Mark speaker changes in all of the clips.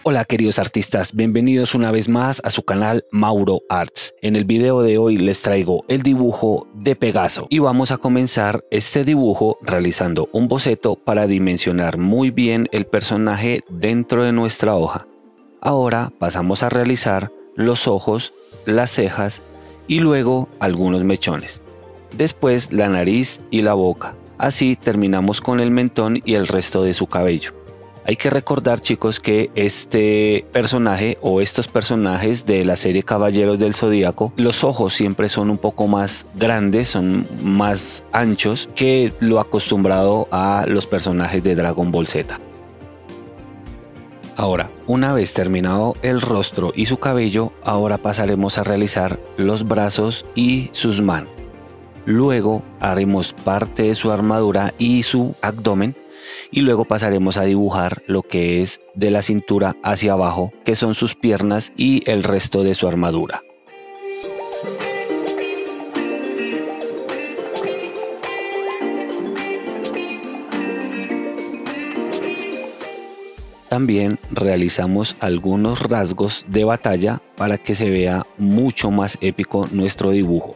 Speaker 1: Hola queridos artistas, bienvenidos una vez más a su canal Mauro Arts. En el video de hoy les traigo el dibujo de Pegaso y vamos a comenzar este dibujo realizando un boceto para dimensionar muy bien el personaje dentro de nuestra hoja. Ahora pasamos a realizar los ojos, las cejas y luego algunos mechones. Después la nariz y la boca. Así terminamos con el mentón y el resto de su cabello. Hay que recordar, chicos, que este personaje o estos personajes de la serie Caballeros del Zodíaco, los ojos siempre son un poco más grandes, son más anchos que lo acostumbrado a los personajes de Dragon Ball Z. Ahora, una vez terminado el rostro y su cabello, ahora pasaremos a realizar los brazos y sus manos. Luego haremos parte de su armadura y su abdomen. Y luego pasaremos a dibujar lo que es de la cintura hacia abajo, que son sus piernas y el resto de su armadura. También realizamos algunos rasgos de batalla para que se vea mucho más épico nuestro dibujo.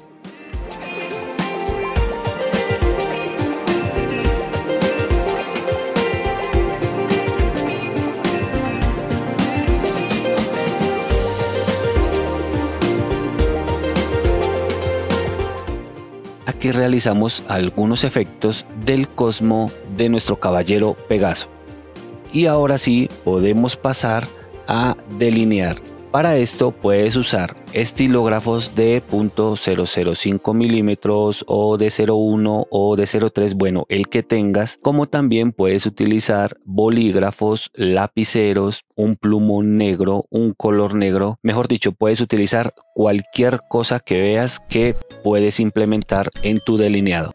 Speaker 1: Aquí realizamos algunos efectos del cosmo de nuestro caballero Pegaso. Y ahora sí podemos pasar a delinear. Para esto puedes usar estilógrafos de .005 milímetros o de 0,1 o de 0,3, bueno, el que tengas, como también puedes utilizar bolígrafos, lapiceros, un plumón negro, un color negro, mejor dicho, puedes utilizar cualquier cosa que veas que puedes implementar en tu delineado.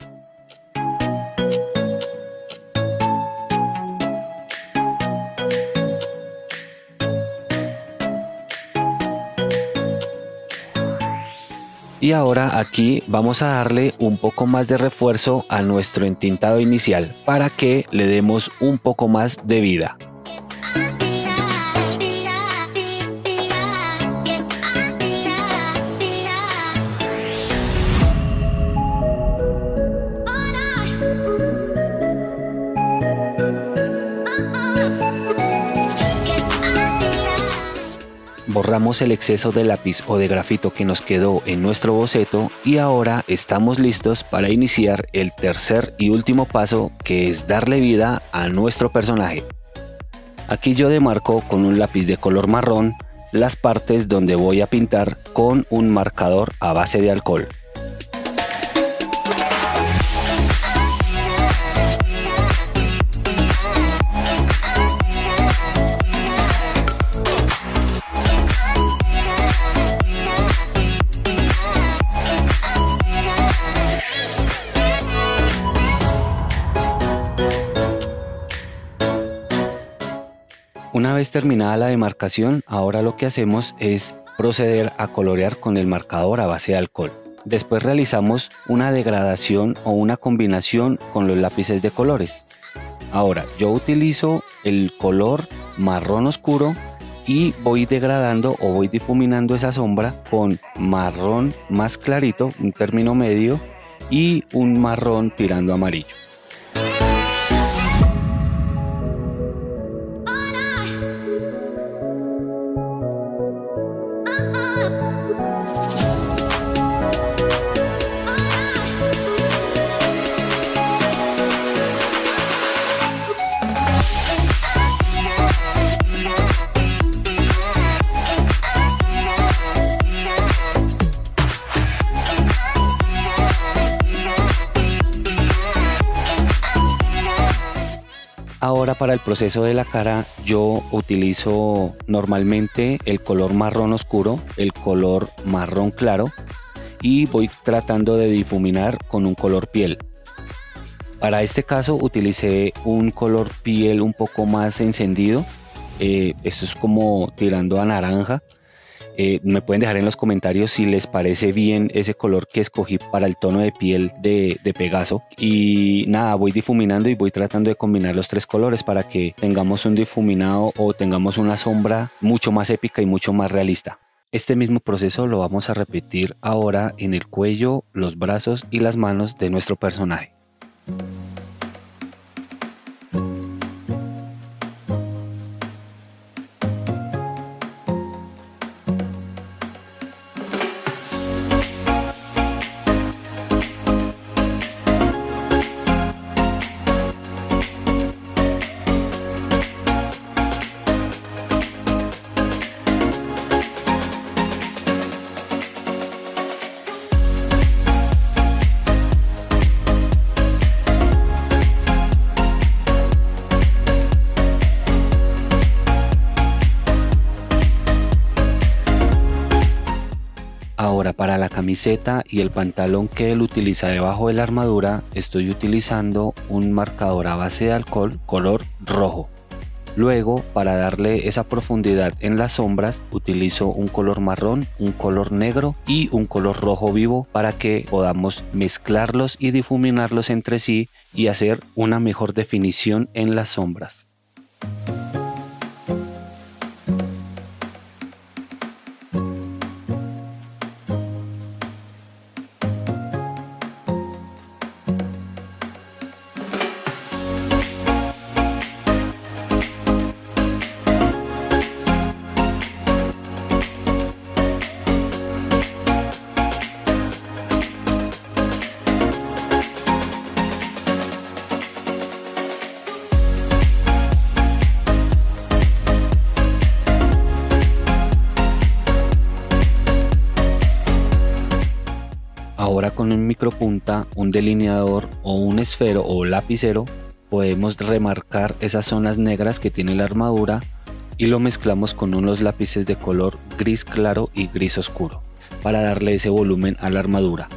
Speaker 1: Y ahora aquí vamos a darle un poco más de refuerzo a nuestro entintado inicial para que le demos un poco más de vida. Borramos el exceso de lápiz o de grafito que nos quedó en nuestro boceto y ahora estamos listos para iniciar el tercer y último paso, que es darle vida a nuestro personaje. Aquí yo demarco con un lápiz de color marrón las partes donde voy a pintar con un marcador a base de alcohol. Una vez terminada la demarcación, ahora lo que hacemos es proceder a colorear con el marcador a base de alcohol. Después realizamos una degradación o una combinación con los lápices de colores. Ahora yo utilizo el color marrón oscuro y voy degradando o voy difuminando esa sombra con marrón más clarito, un término medio, y un marrón tirando a amarillo. Ahora para el proceso de la cara yo utilizo normalmente el color marrón oscuro, el color marrón claro y voy tratando de difuminar con un color piel. Para este caso utilicé un color piel un poco más encendido, esto es como tirando a naranja. Me pueden dejar en los comentarios si les parece bien ese color que escogí para el tono de piel de Pegaso. Y nada, voy difuminando y voy tratando de combinar los tres colores para que tengamos un difuminado o tengamos una sombra mucho más épica y mucho más realista. Este mismo proceso lo vamos a repetir ahora en el cuello, los brazos y las manos de nuestro personaje. Ahora para la camiseta y el pantalón que él utiliza debajo de la armadura, estoy utilizando un marcador a base de alcohol color rojo. Luego, para darle esa profundidad en las sombras, utilizo un color marrón, un color negro y un color rojo vivo para que podamos mezclarlos y difuminarlos entre sí y hacer una mejor definición en las sombras. Ahora con un micropunta, un delineador o un esfero o lapicero podemos remarcar esas zonas negras que tiene la armadura y lo mezclamos con unos lápices de color gris claro y gris oscuro para darle ese volumen a la armadura.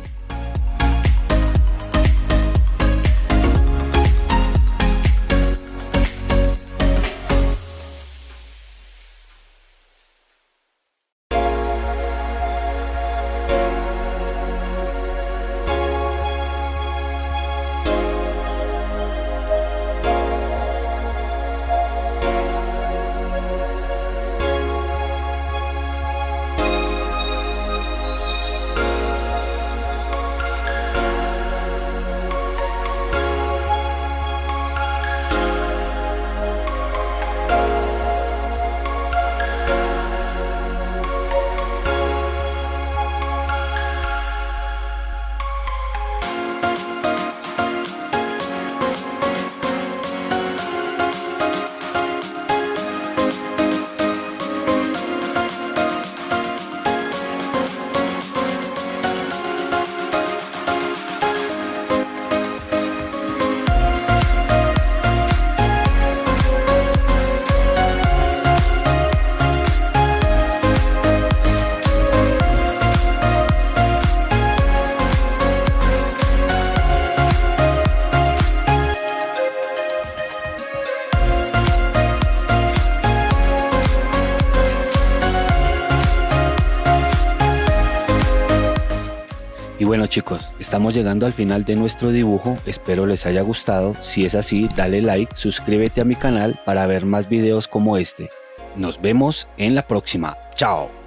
Speaker 1: Y bueno chicos, estamos llegando al final de nuestro dibujo, espero les haya gustado. Si es así, dale like, suscríbete a mi canal para ver más videos como este. Nos vemos en la próxima, chao.